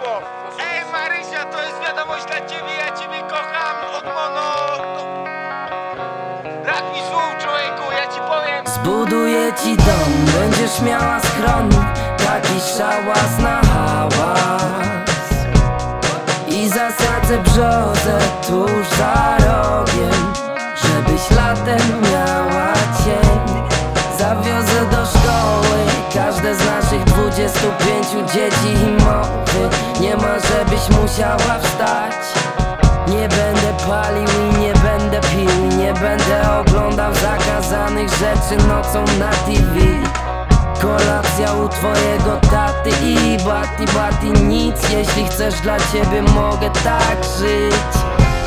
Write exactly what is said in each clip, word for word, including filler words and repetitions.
słowo. Ej Marysia, to jest wiadomość dla ciebie, ja ciebie kocham od mono. Brak mi słów, człowieku, ja ci powiem. Zbuduję ci dom, będziesz miała schron, taki szałas na hałas. I zasadzę brzozę tuż za rogiem, żebyś latem miała cień. Zawiozę do szkoły każde z naszych dwudziestu pięciu dzieci i mowy nie ma, żebyś musiała wstać. Nie będę palił i nie będę pił i nie będę oglądał zakazanych rzeczy nocą na T V. Kolacja u twojego taty i bati bati nic. Jeśli chcesz, dla ciebie mogę tak żyć.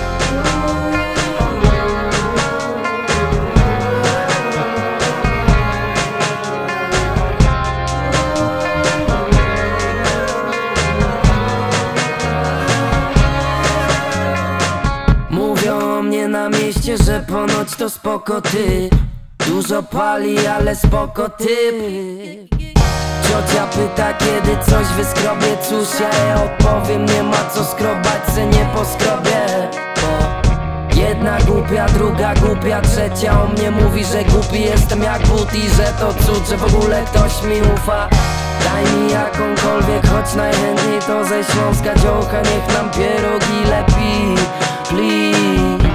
Mówią o mnie na mieście, że ponoć to spoko typ. Dużo pali, ale spoko typ. Ciocia pyta, kiedy coś wyskrobię. Cóż, ja jej odpowiem, nie ma co skrobać, se nie poskrobię. Bo jedna głupia, druga głupia, trzecia o mnie mówi, że głupi jestem jak but i że to cud, że w ogóle ktoś mi ufa. Daj mi jakąkolwiek, choć najchętniej to ze Śląska dziołcha. Niech nam pierogi lepi, please.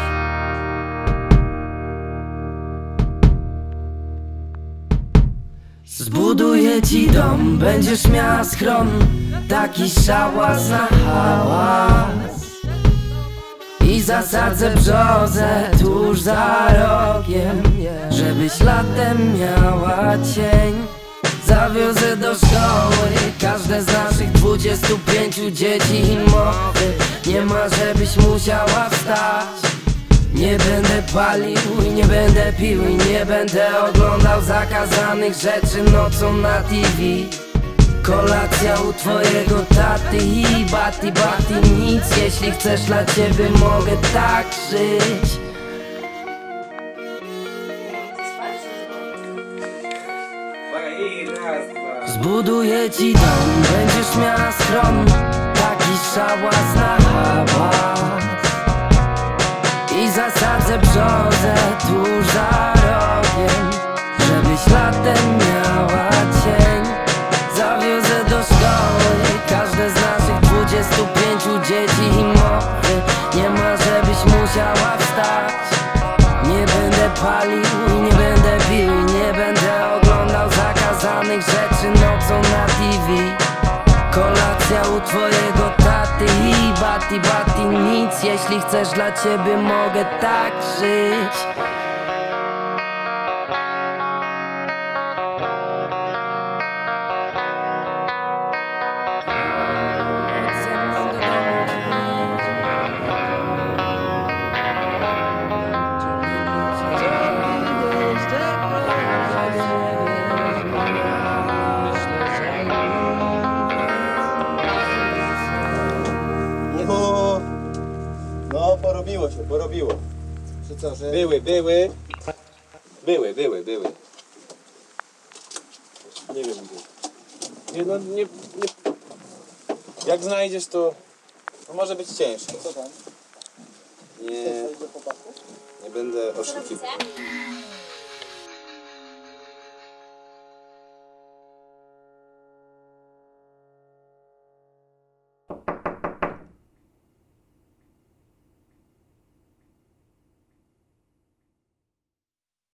Zbuduję ci dom, będziesz miała schron, taki szałas na hałas. I zasadzę brzozę tuż za rogiem, żebyś latem miała cień. Zawiozę do szkoły każde z naszych dwudziestu pięciu dzieci i mowy nie ma, żebyś musiała wstać. Nie będę palił i nie będę pił i nie będę oglądał zakazanych rzeczy nocą na T V. Kolacja u twojego taty i bati bati nic. Jeśli chcesz, dla ciebie mogę tak żyć. Zbuduję ci dom, będziesz miała schron, taki szałas na hałas. I zasadzę brzozę tuż za rogiem, żebyś latem miała cień. Zawiozę do szkoły każde z naszych dwudziestu pięciu dzieci i mowy nie ma, żebyś musiała wstać. Nie będę palił i nie będę pił i nie będę oglądał zakazanych rzeczy nocą na T V. Kolacja u twojego taty i bati bati nic. Jeśli chcesz, dla ciebie mogę tak żyć. No, porobiło się, porobiło. Czy co, że... Były, były. Były, były, były. Nie wiem gdzie. Nie, no, nie, nie... Jak znajdziesz, to... to może być ciężko. Co tam? Nie... Nie będę oszukiwał.